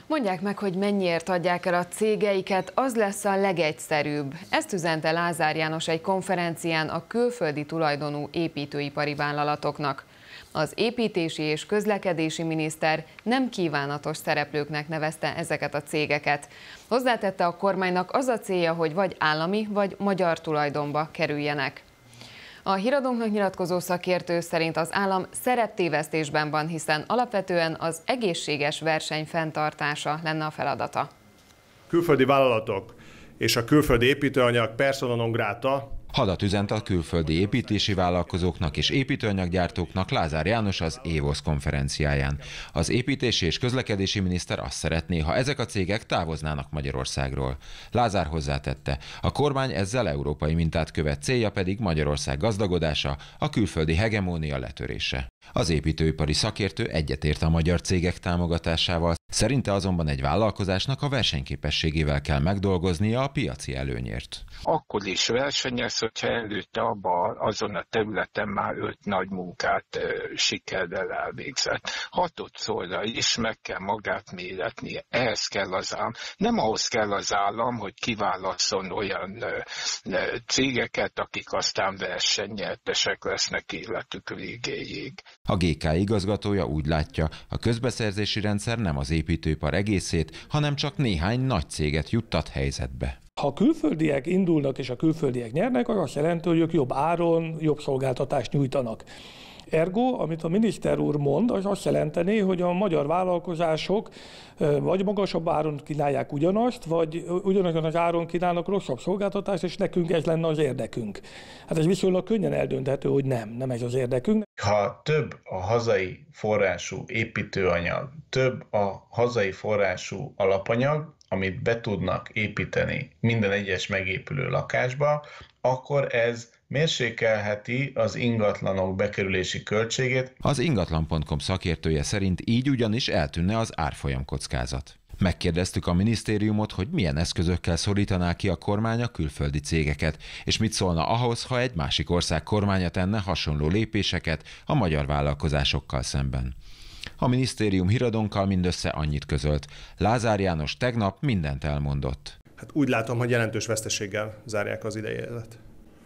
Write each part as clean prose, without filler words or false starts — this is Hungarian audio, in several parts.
Mondják meg, hogy mennyiért adják el a cégeiket, az lesz a legegyszerűbb. Ezt üzente Lázár János egy konferencián a külföldi tulajdonú építőipari vállalatoknak. Az építési és közlekedési miniszter nem kívánatos szereplőknek nevezte ezeket a cégeket. Hozzátette, a kormánynak az a célja, hogy vagy állami, vagy magyar tulajdonba kerüljenek. A Híradónknak nyilatkozó szakértő szerint az állam szereptévesztésben van, hiszen alapvetően az egészséges verseny fenntartása lenne a feladata. Külföldi vállalatok és a külföldi építőanyag persona non grata. Hadat üzent a külföldi építési vállalkozóknak és építőanyaggyártóknak Lázár János az EVOS konferenciáján. Az építési és közlekedési miniszter azt szeretné, ha ezek a cégek távoznának Magyarországról. Lázár hozzátette, a kormány ezzel európai mintát követ, célja pedig Magyarország gazdagodása, a külföldi hegemónia letörése. Az építőipari szakértő egyetért a magyar cégek támogatásával, szerinte azonban egy vállalkozásnak a versenyképességével kell megdolgoznia a piaci előnyért. Akkor is versenyez, hogyha előtte azon a területen már 5 nagy munkát sikerrel elvégzett. 6-szorra is meg kell magát méretnie. Ehhez kell az állam. Nem ahhoz kell az állam, hogy kiválasszon olyan cégeket, akik aztán versenynyertesek lesznek életük végéig. A GK igazgatója úgy látja, a közbeszerzési rendszer nem az építőipar egészét, hanem csak néhány nagy céget juttat helyzetbe. Ha a külföldiek indulnak és a külföldiek nyernek, az azt jelenti, hogy ők jobb áron, jobb szolgáltatást nyújtanak. Ergo, amit a miniszter úr mond, az azt jelenteni, hogy a magyar vállalkozások vagy magasabb áron kínálják ugyanazt, vagy ugyanazon az áron kínálnak rosszabb szolgáltatást, és nekünk ez lenne az érdekünk. Hát ez viszonylag könnyen eldönthető, hogy nem ez az érdekünk. Ha több a hazai forrású építőanyag, több a hazai forrású alapanyag, amit be tudnak építeni minden egyes megépülő lakásba, akkor ez mérsékelheti az ingatlanok bekerülési költségét. Az ingatlan.com szakértője szerint így ugyanis eltűnne az árfolyam kockázat. Megkérdeztük a minisztériumot, hogy milyen eszközökkel szorítaná ki a kormány a külföldi cégeket, és mit szólna ahhoz, ha egy másik ország kormánya tenne hasonló lépéseket a magyar vállalkozásokkal szemben. A minisztérium Híradónkkal mindössze annyit közölt. Lázár János tegnap mindent elmondott. Hát úgy látom, hogy jelentős veszteséggel zárják az idei évet.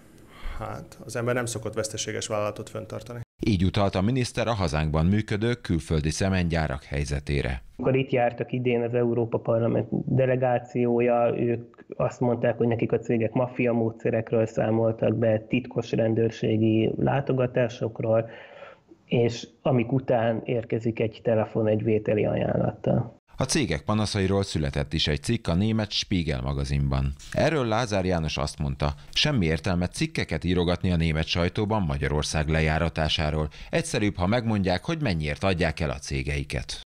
Hát az ember nem szokott veszteséges vállalatot fenntartani. Így utalt a miniszter a hazánkban működő külföldi szemengyárak helyzetére. Amikor itt jártak idén az Európa Parlament delegációja, ők azt mondták, hogy nekik a cégek maffia módszerekről számoltak be, titkos rendőrségi látogatásokról, és amik után érkezik egy telefon egy vételi ajánlattal. A cégek panaszairól született is egy cikk a német Spiegel magazinban. Erről Lázár János azt mondta, semmi értelme cikkeket írogatni a német sajtóban Magyarország lejáratásáról. Egyszerűbb, ha megmondják, hogy mennyiért adják el a cégeiket.